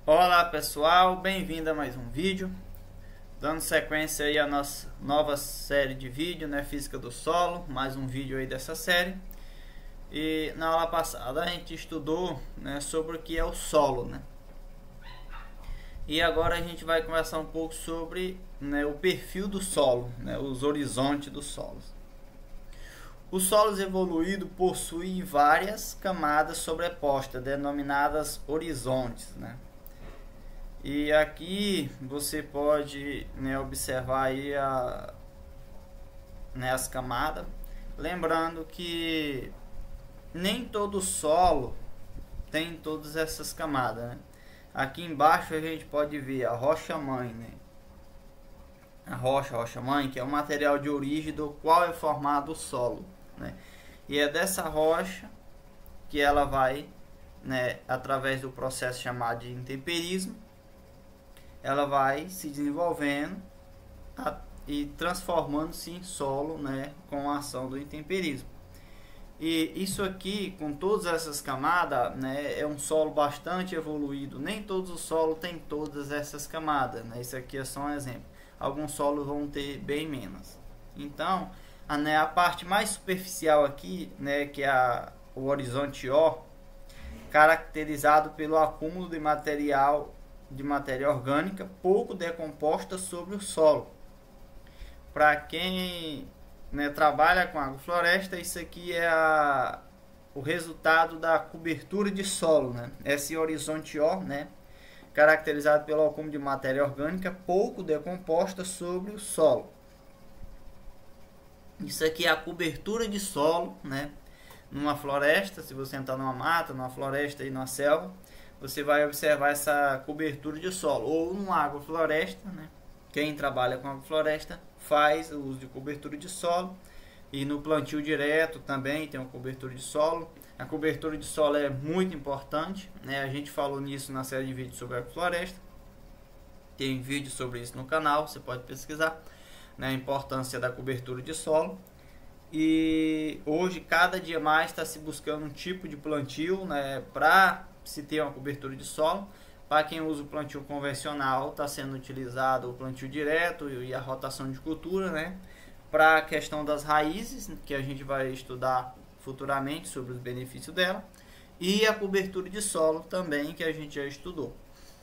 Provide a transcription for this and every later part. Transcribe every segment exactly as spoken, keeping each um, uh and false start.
Olá pessoal, bem-vindo a mais um vídeo, dando sequência aí à nossa nova série de vídeo, né, Física do Solo, mais um vídeo aí dessa série. E na aula passada a gente estudou, né, sobre o que é o solo, né? E agora a gente vai conversar um pouco sobre, né, o perfil do solo, né, os horizontes dos solos. Os solos evoluídos possuem várias camadas sobrepostas, denominadas horizontes, né? E aqui você pode, né, observar aí a, né, as camadas, lembrando que nem todo solo tem todas essas camadas, né? Aqui embaixo a gente pode ver a rocha mãe, né? A rocha, a rocha mãe, que é o material de origem do qual é formado o solo, né? E é dessa rocha que ela vai, né, através do processo chamado de intemperismo, ela vai se desenvolvendo a, e transformando-se em solo, né, com a ação do intemperismo. E isso aqui, com todas essas camadas, né, é um solo bastante evoluído. Nem todos os solos têm todas essas camadas, né? Isso aqui é só um exemplo. Alguns solos vão ter bem menos. Então, a, né, a parte mais superficial aqui, né, que é a, o horizonte O, caracterizado pelo acúmulo de material de matéria orgânica pouco decomposta sobre o solo. Para quem, né, trabalha com agrofloresta, isso aqui é a, o resultado da cobertura de solo, né? Esse horizonte O, né, caracterizado pelo acúmulo de matéria orgânica pouco decomposta sobre o solo. Isso aqui é a cobertura de solo, né? Numa floresta, se você entrar numa mata, numa floresta e numa selva, você vai observar essa cobertura de solo, ou numa agrofloresta, né? Quem trabalha com agrofloresta faz o uso de cobertura de solo, e no plantio direto também tem uma cobertura de solo. A cobertura de solo é muito importante, né? A gente falou nisso na série de vídeos sobre agrofloresta, tem vídeo sobre isso no canal, você pode pesquisar, né, a importância da cobertura de solo. E hoje, cada dia mais, está se buscando um tipo de plantio, né, para se ter uma cobertura de solo. Para quem usa o plantio convencional, está sendo utilizado o plantio direto e a rotação de cultura, né, para a questão das raízes, que a gente vai estudar futuramente sobre os benefícios dela, e a cobertura de solo também, que a gente já estudou.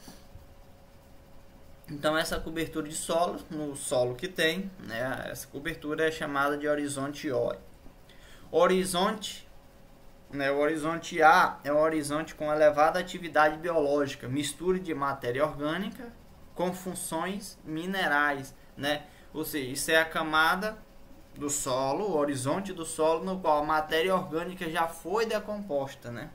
Então essa cobertura de solo, no solo que tem, né, essa cobertura é chamada de horizonte O. Horizonte, né, o horizonte A é um horizonte com elevada atividade biológica, mistura de matéria orgânica com funções minerais, né? Ou seja, isso é a camada do solo, o horizonte do solo, no qual a matéria orgânica já foi decomposta, né?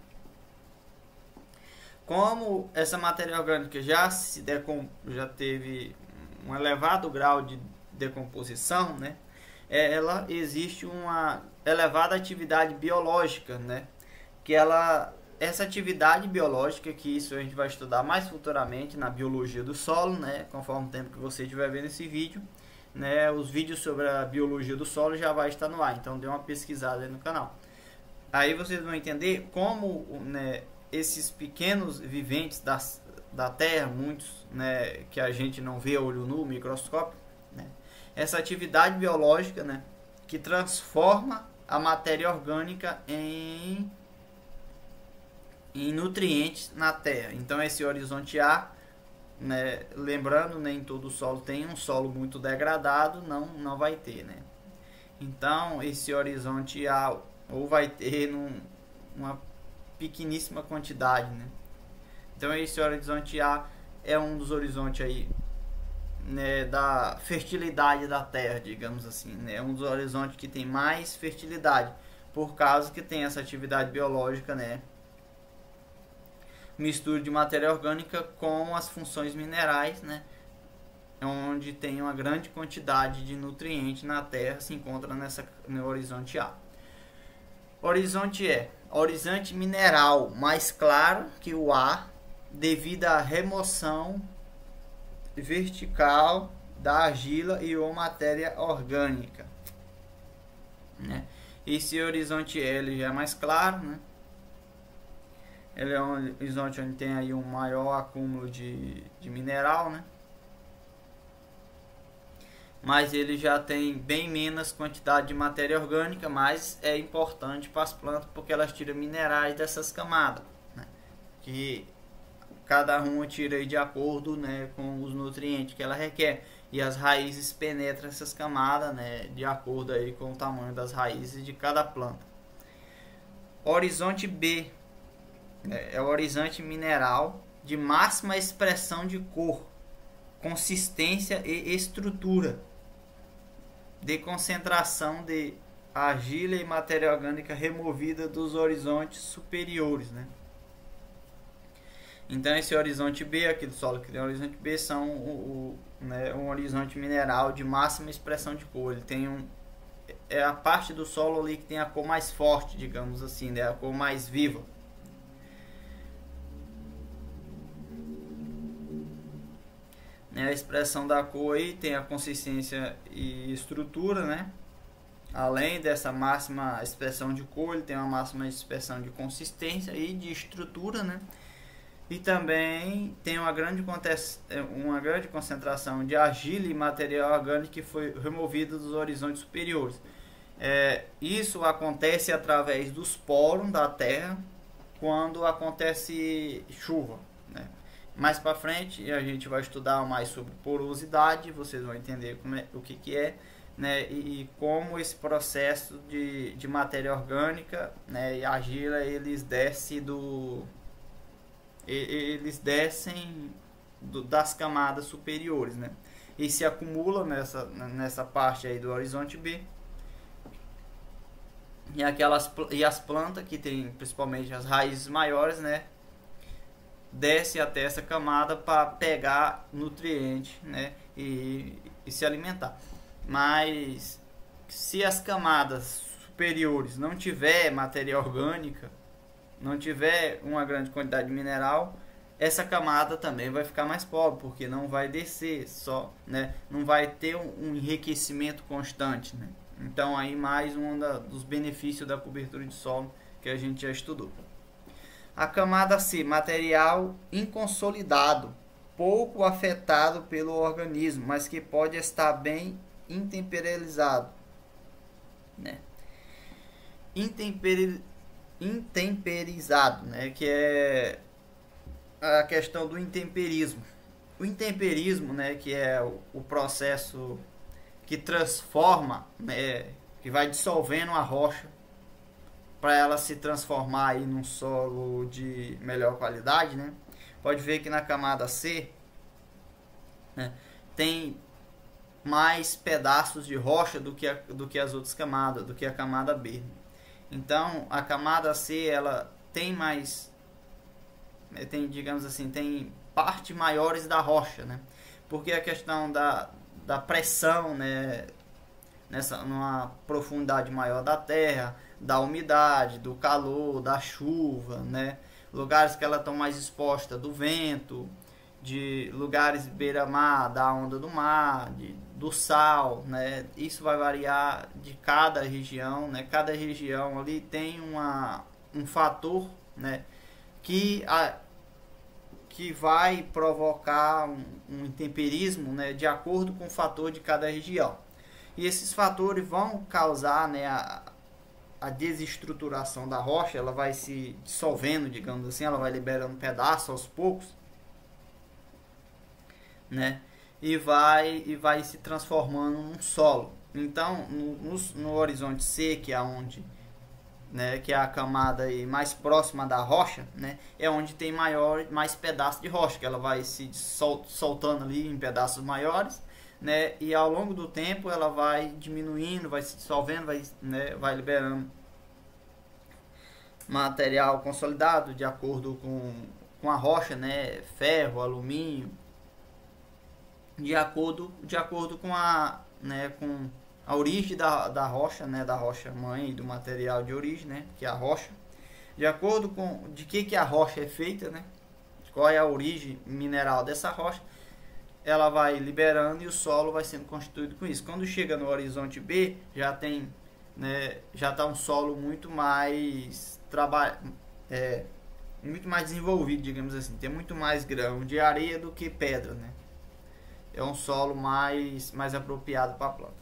Como essa matéria orgânica já se decom... já teve um elevado grau de decomposição, né, ela existe uma elevada atividade biológica, né, que ela essa atividade biológica, que isso a gente vai estudar mais futuramente na biologia do solo, né, conforme o tempo que você estiver vendo esse vídeo, né, os vídeos sobre a biologia do solo já vai estar no ar, então dê uma pesquisada aí no canal. Aí vocês vão entender como, né, esses pequenos viventes da, da Terra, muitos, né, que a gente não vê a olho nu, microscópio, né, essa atividade biológica, né, que transforma a matéria orgânica em, em nutrientes na Terra. Então esse horizonte A, né, lembrando, nem todo solo tem, um solo muito degradado não, não vai ter, né. Então esse horizonte A ou vai ter num, uma pequeníssima quantidade, né? Então esse horizonte A é um dos horizontes aí, né, da fertilidade da Terra, digamos assim, né? É um dos horizontes que tem mais fertilidade, por causa que tem essa atividade biológica, né, mistura de matéria orgânica com as funções minerais, né, onde tem uma grande quantidade de nutrientes na Terra, se encontra nessa, no horizonte A. Horizonte E, horizonte mineral mais claro que o A, devido à remoção vertical da argila e ou matéria orgânica, né? Esse horizonte E ele já é mais claro, né? Ele é um horizonte onde tem aí um maior acúmulo de, de mineral, né? Mas ele já tem bem menos quantidade de matéria orgânica, mas é importante para as plantas porque elas tiram minerais dessas camadas, né? Que cada uma tira aí de acordo, né, com os nutrientes que ela requer, e as raízes penetram essas camadas, né, de acordo aí com o tamanho das raízes de cada planta. Horizonte B é o horizonte mineral de máxima expressão de cor, consistência e estrutura, de concentração de argila e matéria orgânica removida dos horizontes superiores, né? Então esse horizonte B, aqui do solo que tem o horizonte B, são o, o, né, um horizonte mineral de máxima expressão de cor. Ele tem um, é a parte do solo ali que tem a cor mais forte, digamos assim, né, a cor mais viva. A expressão da cor aí tem a consistência e estrutura, né? Além dessa máxima expressão de cor, ele tem uma máxima expressão de consistência e de estrutura, né? E também tem uma grande, uma grande concentração de argila e material orgânico que foi removido dos horizontes superiores. É, isso acontece através dos poros da terra quando acontece chuva, né? Mais para frente a gente vai estudar mais sobre porosidade, vocês vão entender como é, o que, que é, né, e, e como esse processo de, de matéria orgânica, né, e argila, eles descem do eles descem do, das camadas superiores, né, e se acumula nessa, nessa parte aí do horizonte B. E aquelas e as plantas que tem principalmente as raízes maiores, né, desce até essa camada para pegar nutriente, né, e, e se alimentar. Mas se as camadas superiores não tiver matéria orgânica, não tiver uma grande quantidade de mineral, essa camada também vai ficar mais pobre, porque não vai descer só, né, não vai ter um, um enriquecimento constante, né? Então aí mais um da, dos benefícios da cobertura de solo que a gente já estudou. A camada C, material inconsolidado, pouco afetado pelo organismo, mas que pode estar bem intemperizado, né? Intemperi, intemperizado, né? Que é a questão do intemperismo. O intemperismo, né? Que é o, o processo que transforma, né? Que vai dissolvendo a rocha para ela se transformar aí num solo de melhor qualidade, né? Pode ver que na camada C, né, tem mais pedaços de rocha do que, a, do que as outras camadas, do que a camada B. Então a camada C ela tem mais, tem, digamos assim, tem partes maiores da rocha, né? Porque a questão da, da pressão, né, nessa numa profundidade maior da terra, da umidade, do calor, da chuva, né? Lugares que ela estão mais exposta do vento, de lugares beira-mar, da onda do mar, de, do sal, né? Isso vai variar de cada região, né? Cada região ali tem uma, um fator, né, que, a, que vai provocar um, um intemperismo, né, de acordo com o fator de cada região. E esses fatores vão causar, né, a, a desestruturação da rocha, ela vai se dissolvendo, digamos assim, ela vai liberando pedaços aos poucos, né, e vai, e vai se transformando num solo. Então, no, no, no horizonte C, que é onde, né, que é a camada aí mais próxima da rocha, né, é onde tem maior, mais pedaços de rocha, que ela vai se sol, soltando ali em pedaços maiores, né, e ao longo do tempo ela vai diminuindo, vai se dissolvendo, vai, né, vai liberando material consolidado de acordo com, com a rocha, né, ferro, alumínio, de acordo, de acordo com a, né, com a origem da, da rocha, né, da rocha mãe e do material de origem, né, que é a rocha, de acordo com de que, que a rocha é feita, né, qual é a origem mineral dessa rocha, ela vai liberando e o solo vai sendo constituído com isso. Quando chega no horizonte B, já tem, né, já está um solo muito mais traba é, muito mais desenvolvido, digamos assim, tem muito mais grão de areia do que pedra, né? É um solo mais, mais apropriado para a planta.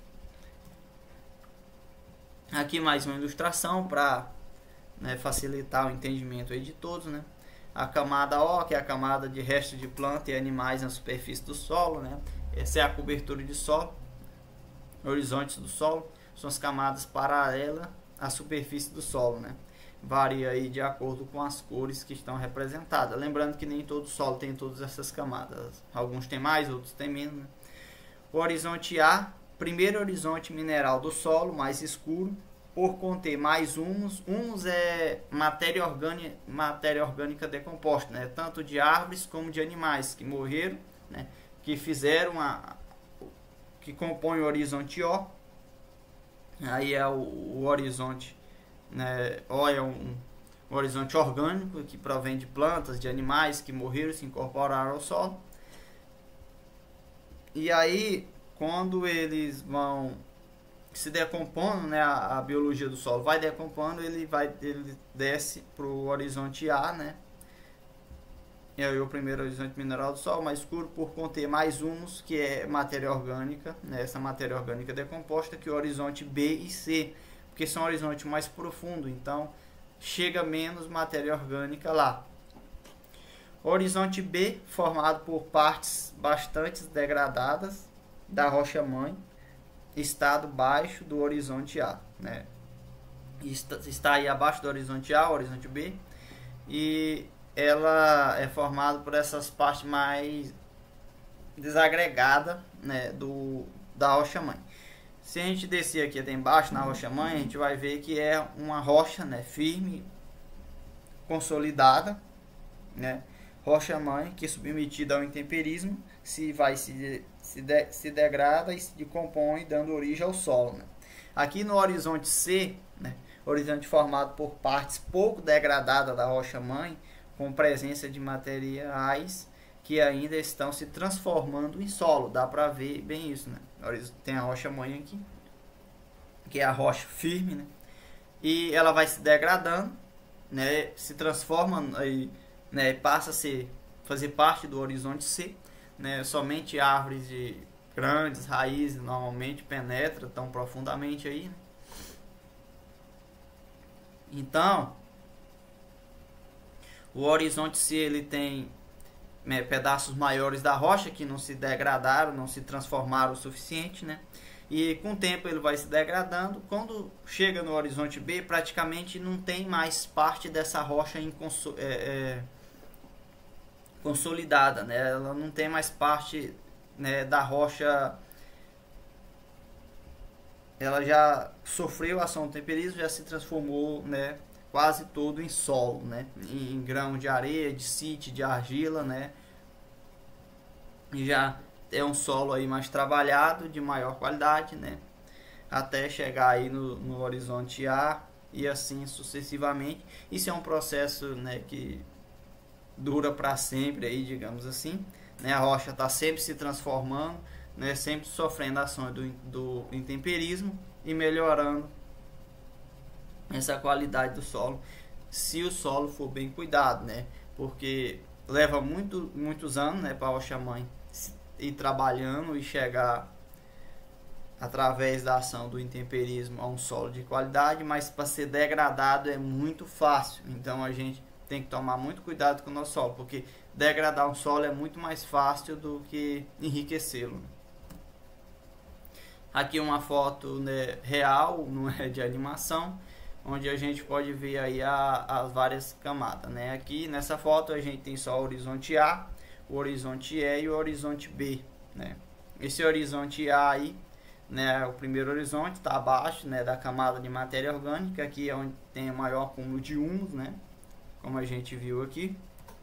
Aqui mais uma ilustração para, né, facilitar o entendimento aí de todos, né? A camada O, que é a camada de resto de planta e animais na superfície do solo, né? Essa é a cobertura de solo. Horizontes do solo são as camadas paralelas à superfície do solo, né? Varia aí de acordo com as cores que estão representadas. Lembrando que nem todo solo tem todas essas camadas. Alguns tem mais, outros tem menos, né? O horizonte A, primeiro horizonte mineral do solo, mais escuro, por conter mais humus. Humus é matéria orgânica, matéria orgânica decomposta, né? Tanto de árvores como de animais que morreram, né? Que fizeram a que compõe o horizonte O. Aí é o, o horizonte, né? O é um, um horizonte orgânico que provém de plantas, de animais que morreram e se incorporaram ao solo. E aí, quando eles vão se decompondo, né, a, a biologia do solo vai decompondo, ele vai ele desce para o horizonte A, né? E aí o primeiro horizonte mineral do solo, mais escuro, por conter mais humus, que é matéria orgânica, né, essa matéria orgânica decomposta, que o horizonte B e C, porque são horizontes mais profundos, então chega menos matéria orgânica lá. O horizonte B, formado por partes bastante degradadas da rocha-mãe, estado baixo do horizonte A, né? Está, está aí abaixo do horizonte A, o horizonte B, e ela é formada por essas partes mais desagregadas, né, do, da rocha-mãe. Se a gente descer aqui até embaixo na rocha-mãe, a gente vai ver que é uma rocha, né, firme, consolidada, né? Rocha-mãe que, submetida ao intemperismo, se vai se, se, de, se degrada e se decompõe, dando origem ao solo, né? Aqui no horizonte C, né, horizonte formado por partes pouco degradadas da rocha-mãe, com presença de materiais que ainda estão se transformando em solo. Dá para ver bem isso, né? Tem a rocha-mãe aqui, que é a rocha firme, né? E ela vai se degradando, né? Se transforma aí, né, passa a ser, fazer parte do horizonte C, né? Somente árvores de grandes raízes normalmente penetram tão profundamente aí, né? Então, o horizonte C ele tem, né, pedaços maiores da rocha que não se degradaram, não se transformaram o suficiente, né? E com o tempo ele vai se degradando. Quando chega no horizonte B, praticamente não tem mais parte dessa rocha em conso é, é, consolidada, né? Ela não tem mais parte, né, da rocha. Ela já sofreu a ação do temperismo, já se transformou, né, quase todo em solo, né, em, em grão de areia, de síte, de argila, né, e já é um solo aí mais trabalhado, de maior qualidade, né, até chegar aí no, no horizonte A e assim sucessivamente. Isso é um processo, né, que dura para sempre aí, digamos assim, né, a rocha está sempre se transformando, né, sempre sofrendo ações do, do intemperismo e melhorando essa qualidade do solo, se o solo for bem cuidado, né? Porque leva muito, muitos anos, né, para a rocha-mãe ir trabalhando e chegar através da ação do intemperismo a um solo de qualidade, mas para ser degradado é muito fácil. Então a gente tem que tomar muito cuidado com o nosso solo, porque degradar um solo é muito mais fácil do que enriquecê-lo. Aqui uma foto, né, real, não é de animação, onde a gente pode ver aí a, as várias camadas, né? Aqui nessa foto a gente tem só o horizonte A, o horizonte E e o horizonte B, né? Esse horizonte A aí, né, o primeiro horizonte está abaixo, né, da camada de matéria orgânica, aqui é onde tem o maior acúmulo de humus, né? Como a gente viu aqui,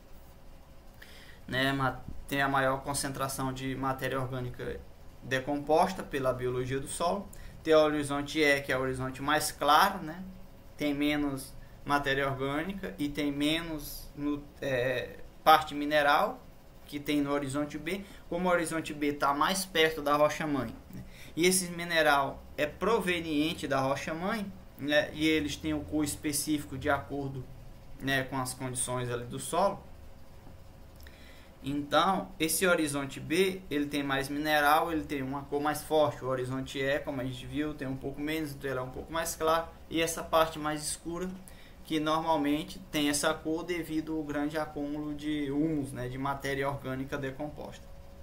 né? Tem a maior concentração de matéria orgânica decomposta pela biologia do solo. Tem o horizonte E, que é o horizonte mais claro, né? Tem menos matéria orgânica e tem menos no, é, parte mineral que tem no horizonte B. Como o horizonte B está mais perto da rocha-mãe, né, e esse mineral é proveniente da rocha-mãe, né, e eles têm o cor específico de acordo né, com as condições ali do solo. Então, esse horizonte B, ele tem mais mineral, ele tem uma cor mais forte. O horizonte E, como a gente viu, tem um pouco menos, então ele é um pouco mais claro. E essa parte mais escura, que normalmente tem essa cor devido ao grande acúmulo de humus, né, de matéria orgânica decomposta.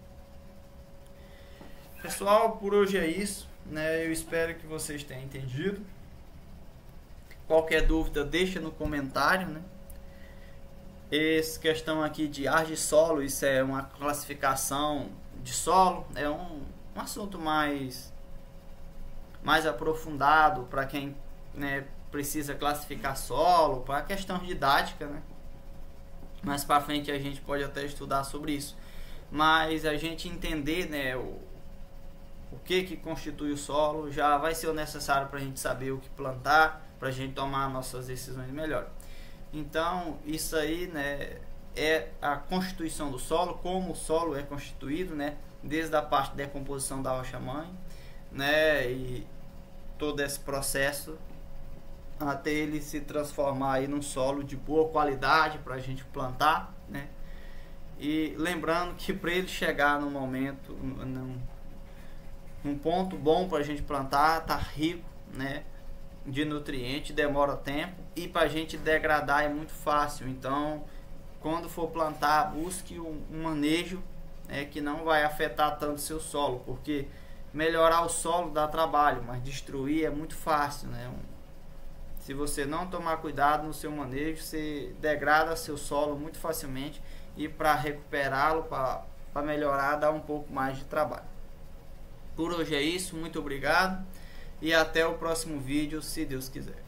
Pessoal, por hoje é isso, né? Eu espero que vocês tenham entendido. Qualquer dúvida, deixa no comentário, né? Essa questão aqui de ar de solo, isso é uma classificação de solo, é um, um assunto mais, mais aprofundado para quem, né, precisa classificar solo, para questão didática, né? Mais para frente a gente pode até estudar sobre isso, mas a gente entender, né, o, o que que constitui o solo já vai ser o necessário para a gente saber o que plantar, para a gente tomar nossas decisões melhor. Então, isso aí, né, é a constituição do solo, como o solo é constituído, né, desde a parte de decomposição da rocha-mãe, né, e todo esse processo até ele se transformar aí num solo de boa qualidade para a gente plantar, né. E lembrando que para ele chegar no momento, num, num ponto bom para a gente plantar, tá rico, né, de nutriente, demora tempo, e para a gente degradar é muito fácil. Então, quando for plantar, busque um, um manejo, né, que não vai afetar tanto o seu solo, porque melhorar o solo dá trabalho, mas destruir é muito fácil, né? Um, se você não tomar cuidado no seu manejo, você degrada seu solo muito facilmente, e para recuperá-lo, para melhorar, dá um pouco mais de trabalho. Por hoje é isso, muito obrigado. E até o próximo vídeo, se Deus quiser.